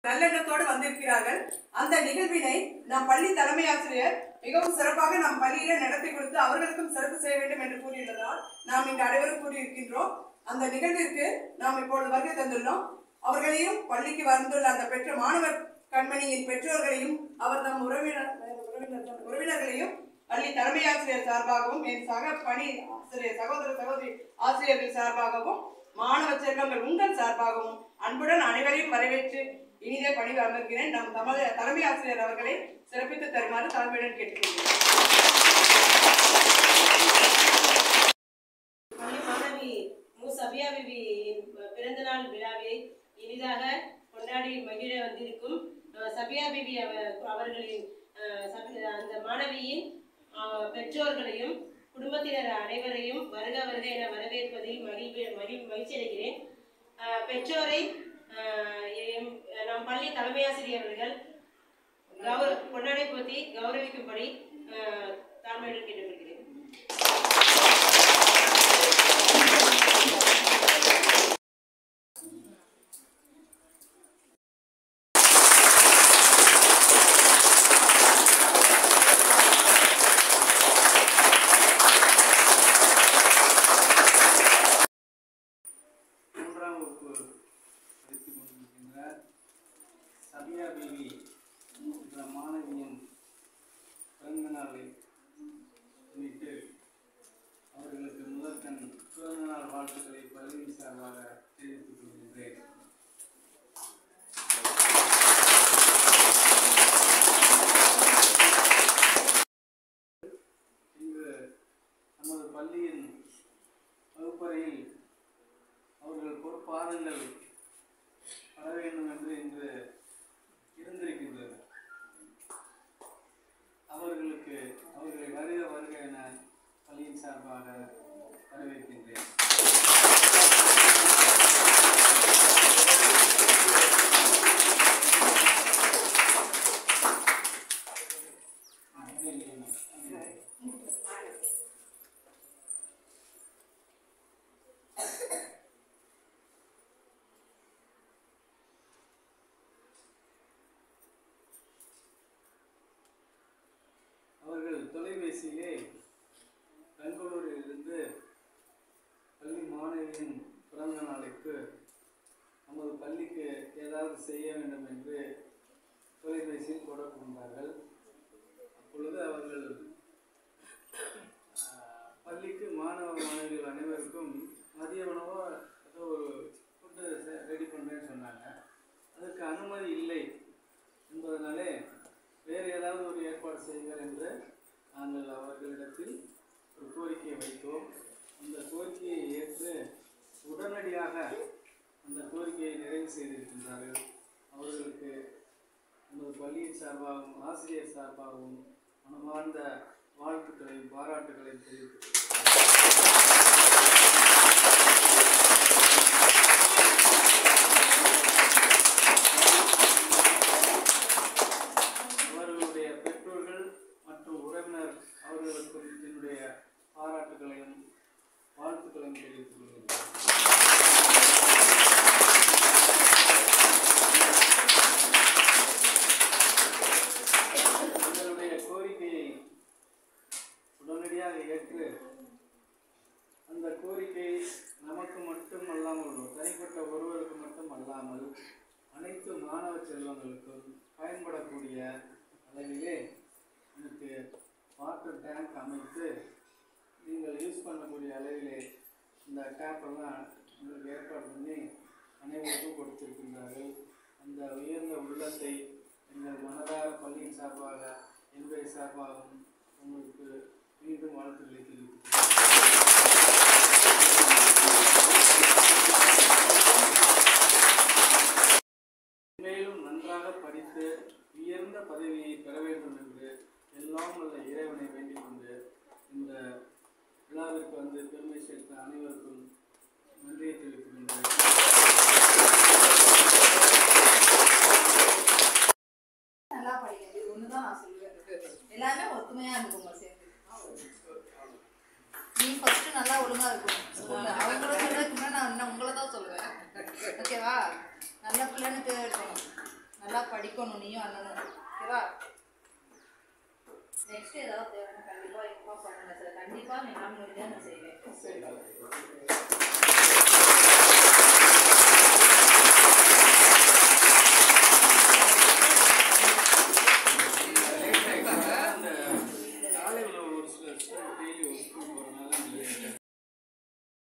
நல்லெண்ணத்தோடு வந்திருக்கிறார்கள். அந்த நிகழ்வினை நம் பள்ளி தலைமை ஆசிரியர் மிகவும் சிறப்பாக நம் பள்ளியில நடத்தி கொடுத்து அவர்களுக்கும் சிறப்பு செய்ய வேண்டும் என்று கூறியுள்ளதால் நாம் இங்கு அனைவரும் கூறியிருக்கின்றோம். அந்த நிகழ்விற்கு நாம் இப்பொழுது வருகை தந்துள்ளோம். அவர்களையும் பள்ளிக்கு வந்துள்ள அந்த பெற்ற மாணவர் கண்மணியின் பெற்றோர்களையும் அவர் நம் உறவினர்களையும் பள்ளி தலைமை ஆசிரியர் சார்பாகவும் என் சக பணி ஆசிரியர் சகோதரி ஆசிரியர்கள் சார்பாகவும் மாணவ செல்வங்கள் உங்கள் சார்பாகவும் அன்புடன் அனைவரையும் வரவேற்று இனிதே பணிவு அமர்கிறேன். நம் தலைமை ஆசிரியர் அவர்களை சிறப்பித்து தருமாறு தலைமையுடன் கேட்டுக்கொள்கிறேன். மாணவி மு சபியா பிபியின் பிறந்தநாள் விழாவை இனிதாக கொண்டாடி மகிழ வந்திருக்கும் சபியா பிபி அவர்களின் அந்த மாணவியின் பெற்றோர்களையும் குடும்பத்தினர் அனைவரையும் வருக வருக என வரவேற்பதில் மகிழ்ச்சி அடைகிறேன். பெற்றோரை நம் பள்ளி தலைமை ஆசிரியர் அவர்கள் பொன்னாடை போத்தி கௌரவிக்கும்படி தாழ்மையுடன் கேட்டுக்கொள்கிறேன். சபியா பிபி என்ற மாணவியின் பிறந்தநாளை முன்னிட்டு அவர்களுக்கு முதற்கண் பிறந்தநாள் வாழ்த்துக்களை பள்ளியின் சார்பாக தெரிவித்துக் கொள்கின்றேன். இங்கு நமது பள்ளியின் வகுப்பறையில் அவர்கள் பொறுப்பாதங்கள் வர வேண்டும் என்று இன்று இருந்திருக்கின்றது. அவர்களை வருக வருக என பள்ளியின் சார்பாக வரவேற்கின்றேன். தொலைபேசியிலே பெங்களூரிலிருந்து பள்ளி மாணவியின் பிறந்த நாளுக்கு நமது பள்ளிக்கு ஏதாவது செய்ய வேண்டும் என்று தொலைபேசியில் தொடர்பு கொண்டார்கள். அப்பொழுது அவர்கள் பள்ளிக்கு மாணவ மாணவிகள் அனைவருக்கும் மதிய உணவோ ஏதோ ஒரு ஃபுட்டு ரெடி பண்ணுறேன்னு சொன்னாங்க. அதற்கு அனுமதி இல்லை என்பதனாலே வேறு ஏதாவது ஒரு ஏற்பாடு செய்யுங்கள் என்று நாங்கள் அவர்களிடத்தில் ஒரு கோரிக்கையை வைத்தோம். அந்த கோரிக்கையை ஏற்று உடனடியாக அந்த கோரிக்கையை நிறைவு செய்திருக்கின்றார்கள். அவர்களுக்கு நமது பள்ளியின் சார்பாகவும் ஆசிரியர் சார்பாகவும் மனமார்ந்த வாழ்த்துக்களையும் பாராட்டுகளையும் தெரிவித்துக் அவர்களுடைய பெற்றோர்கள் மற்றும் உறவினர் அவர்களுக்கும் என்னுடைய பாராட்டுகளையும் வாழ்த்துக்களையும் தெரிவித்துக் கொள்கிறேன். எங்களுடைய கோரிக்கையை உடனடியாக ஏற்று அந்த கோரிக்கை நமக்கு மட்டும் அல்லாமல் தனிப்பட்ட ஒருவருக்கு மட்டும் அல்லாமல் அனைத்து மாணவ செல்வங்களுக்கும் பயன்படக்கூடிய அளவிலே எனக்கு வாட்டர் டேங்க் அமைத்து நீங்கள் யூஸ் பண்ணக்கூடிய அளவிலே இந்த டேப்பெல்லாம் உங்களுக்கு ஏற்பாடு பண்ணி அனைவருக்கும் கொடுத்திருக்கின்றார்கள். அந்த உயர்ந்த உள்ளத்தை எங்கள் மனதார பள்ளியின் சார்பாக என்னுடைய சார்பாகவும் உங்களுக்கு மீண்டும் வாழ்த்துக்களை தெரிவித்துள்ளேன். மேலும் நன்றாக படித்து உயர்ந்த பதவியை பெற வேண்டும் என்று எல்லாம் உள்ள இறைவனை வேண்டிக் கொண்டு இந்த விழாவிற்கு வந்து பெருமை சேர்த்த அனைவருக்கும் நன்றியை தெரிவித்துக் கொண்டேன். நல்லா படிங்க, இது ஒண்ணுதான் நான் சொல்லுவேன். எல்லாமே ஒத்துமையா இருக்கும் சேர்ந்து. நீ ஃபர்ஸ்ட் நல்லா ஒழுங்கா இருக்கணும். அவங்கள சொல்றதுக்கு முன்னாடி நான் உங்களை தான் சொல்லுவேன். ஓகேவா? நல்ல பிள்ளைன்னு பேர் இருக்கணும். படிக்கணும் நீயும் அண்ணனும். ஓகேவா? நெக்ஸ்ட் ஏதாவது தேவைன்னா கண்டிப்பா இன்ஃபார்ம் பண்ணுங்க சார். கண்டிப்பா என்னால் முடிஞ்சா நான் செய்வேன்.